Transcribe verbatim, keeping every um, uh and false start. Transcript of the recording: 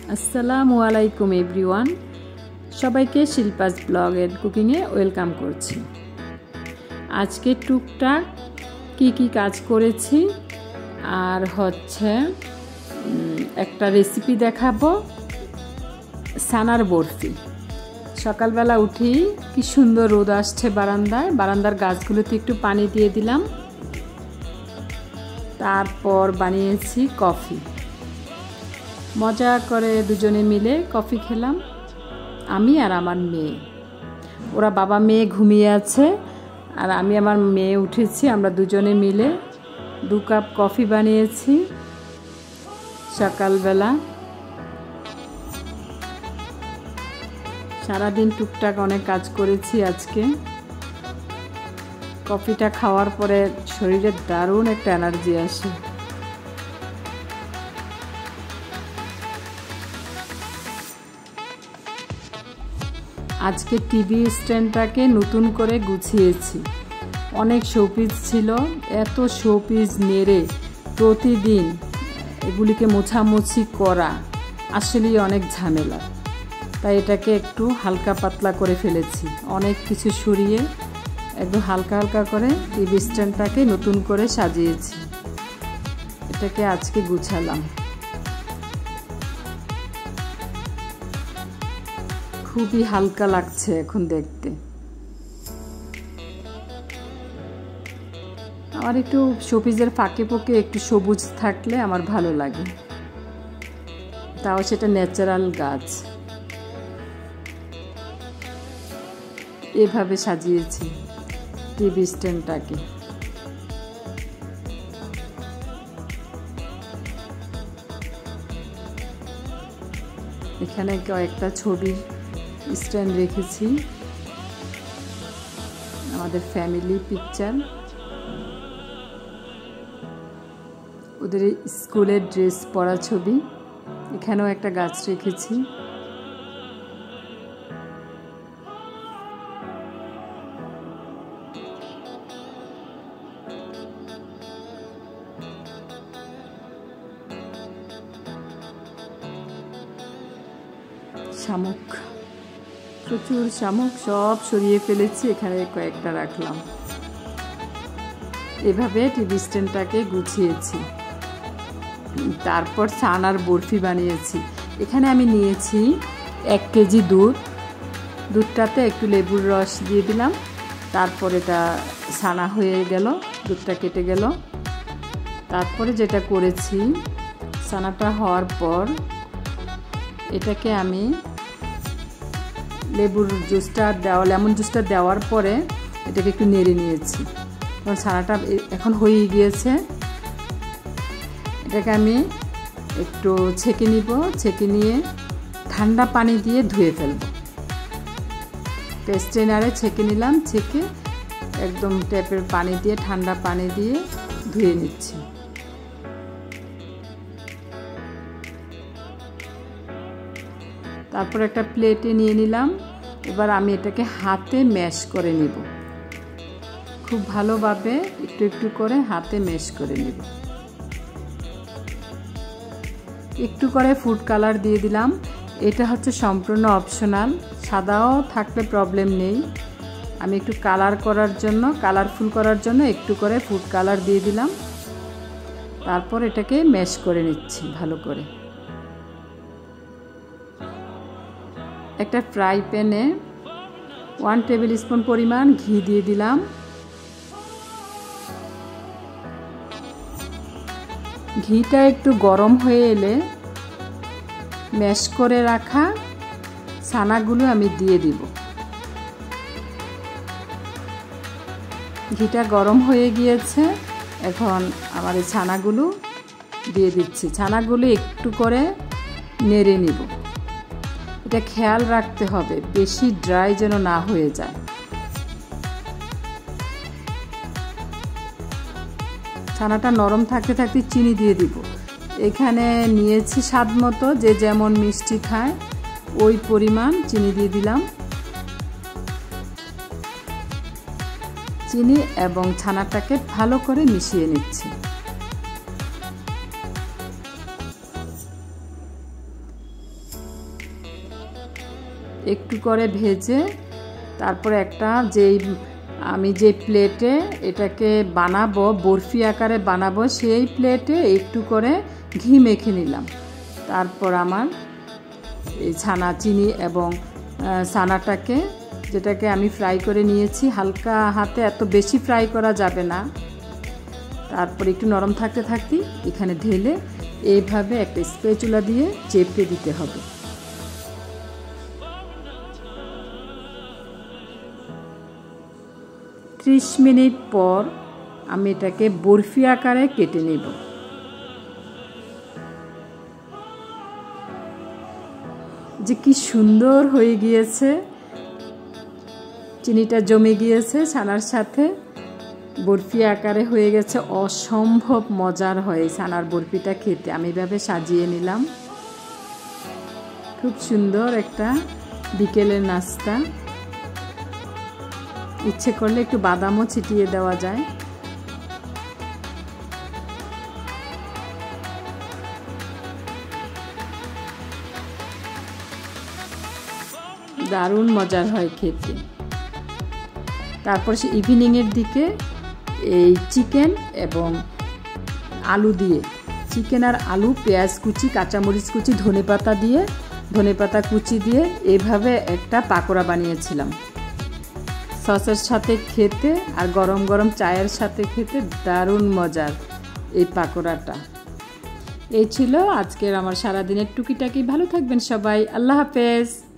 আসসালামু আলাইকুম এভরিওয়ান, সবাইকে শিল্পাস ব্লগ এন্ড কুকিংয়ে ওয়েলকাম করছি। আজকে টুকটাক কি কি কাজ করেছি আর হচ্ছে একটা রেসিপি দেখাবো, সানার বরফি। সকালবেলা উঠি কি সুন্দর রোদ আসছে বারান্দায়, বারান্দার গাছগুলোতে একটু পানি দিয়ে দিলাম। তারপর বানিয়েছি কফি, মজা করে দুজনে মিলে কফি খেলাম, আমি আর আমার মেয়ে। ওরা বাবা মেয়ে ঘুমিয়ে আছে আর আমি আমার মেয়ে উঠেছি, আমরা দুজনে মিলে দু কাপ কফি বানিয়েছি সকালবেলা। সারাদিন টুকটাক অনেক কাজ করেছি আজকে। কফিটা খাওয়ার পরে শরীরে দারুণ একটা এনার্জি আসে। আজকে টিভি স্ট্যান্ডটাকে নতুন করে গুছিয়েছি। অনেক শোপিস ছিল, এত শোপিস নেড়ে প্রতিদিন এগুলিকে মোছামুছি করা আসলেই অনেক ঝামেলা, তাই এটাকে একটু হালকা পাতলা করে ফেলেছি। অনেক কিছু সরিয়ে একটু হালকা হালকা করে টিভি স্ট্যান্ডটাকে নতুন করে সাজিয়েছি। এটাকে আজকে গুছালাম। খুবই হালকা লাগছে এখন দেখতে। আমার একটু শোপিসের ফাঁকে পোকে একটু সবুজ থাকলে আমার ভালো লাগে, তাও সেটা ন্যাচারাল গাছ। এভাবে সাজিয়েছি টিভি স্ট্যান্ডটাকে। এখানে কয়েকটা ছবি স্ট্যান্ড রেখেছি, আমাদের ফ্যামিলি পিকচার, ওদের স্কুলের ড্রেস পরা ছবি। এখানেও একটা গাছ রেখেছি। শামুক, প্রচুর শামুক, সব সরিয়ে ফেলেছি, এখানে কয়েকটা রাখলাম। এভাবে টিভি স্ট্যান্ডটাকে গুছিয়েছি। তারপর সানার বরফি বানিয়েছি। এখানে আমি নিয়েছি এক কেজি দুধ, দুধটাতে একটু লেবুর রস দিয়ে দিলাম। তারপর এটা সানা হয়ে গেল, দুধটা কেটে গেল। তারপরে যেটা করেছি, সানাটা হওয়ার পর এটাকে আমি লেবুর জুসটা দেওয়া লেমন জুসটা দেওয়ার পরে এটাকে একটু নেড়ে নিয়েছি। কারণ ছানাটা এখন হয়ে গিয়েছে। এটাকে আমি একটু ছেঁকে নিব, ছেঁকে নিয়ে ঠান্ডা পানি দিয়ে ধুয়ে ফেলব। স্ট্রেনারে ছেঁকে নিলাম, ছেঁকে একদম ট্যাপের পানি দিয়ে ঠান্ডা পানি দিয়ে ধুয়ে নিচ্ছি। তারপর একটা প্লেটে নিয়ে নিলাম। এবার আমি এটাকে হাতে ম্যাশ করে নিব, খুব ভালোভাবে একটু একটু করে হাতে ম্যাশ করে নিব। একটু করে ফুড কালার দিয়ে দিলাম। এটা হচ্ছে সম্পূর্ণ অপশনাল, সাদাও থাকলে প্রবলেম নেই। আমি একটু কালার করার জন্য, কালারফুল করার জন্য একটু করে ফুড কালার দিয়ে দিলাম। তারপর এটাকে ম্যাশ করে নিচ্ছি ভালো করে। একটা ফ্রাই প্যানে ওয়ান টেবিল স্পুন পরিমাণ ঘি দিয়ে দিলাম। ঘিটা একটু গরম হয়ে এলে ম্যাশ করে রাখা ছানাগুলো আমি দিয়ে দিব। ঘিটা গরম হয়ে গিয়েছে, এখন আমার এই ছানাগুলো দিয়ে দিচ্ছি। ছানাগুলো একটু করে নেড়ে নিব। এটা খেয়াল রাখতে হবে বেশি ড্রাই যেন না হয়ে যায়। ছানাটা নরম থাকতে থাকতে চিনি দিয়ে দিব। এখানে নিয়েছি স্বাদ মতো, যে যেমন মিষ্টি খায় ওই পরিমাণ চিনি দিয়ে দিলাম। চিনি এবং ছানাটাকে ভালো করে মিশিয়ে নিচ্ছি। একটু করে ভেজে তারপর একটা যেই আমি যে প্লেটে এটাকে বানাবো বরফি আকারে বানাবো সেই প্লেটে একটু করে ঘি মেখে নিলাম। তারপর আমার এই ছানা চিনি এবং ছানাটাকে যেটাকে আমি ফ্রাই করে নিয়েছি হালকা হাতে, এত বেশি ফ্রাই করা যাবে না। তারপর একটু নরম থাকতে থাকতে এখানে ঢেলে এইভাবে একটা স্প্যাচুলা দিয়ে চেপে দিতে হবে। ত্রিশ মিনিট পর আমি এটাকে বরফি আকারে কেটে নেব। যে কি সুন্দর হয়ে গিয়েছে, চিনিটা জমে গিয়েছে ছানার সাথে, বরফি আকারে হয়ে গেছে। অসম্ভব মজার হয় ছানার বরফিটা খেতে। আমি এভাবে সাজিয়ে নিলাম। খুব সুন্দর একটা বিকেলের নাস্তা। ইচ্ছে করলে একটু বাদামও ছিটিয়ে দেওয়া যায়। দারুণ মজার হয় খেতে। তারপর সে ইভিনিংয়ের দিকে এই চিকেন এবং আলু দিয়ে, চিকেন আর আলু, পেঁয়াজ কুচি, কাঁচামরিচ কুচি, ধনেপাতা দিয়ে ধনেপাতা কুচি দিয়ে এইভাবে একটা পাকোড়া বানিয়েছিলাম। সসের সাথে খেতে আর গরম গরম চায়ের সাথে খেতে দারুণ মজার এই পাকোড়াটা। এই ছিল আজকের আমার সারাদিনের টুকিটাকি। ভালো থাকবেন সবাই। আল্লাহ হাফেজ।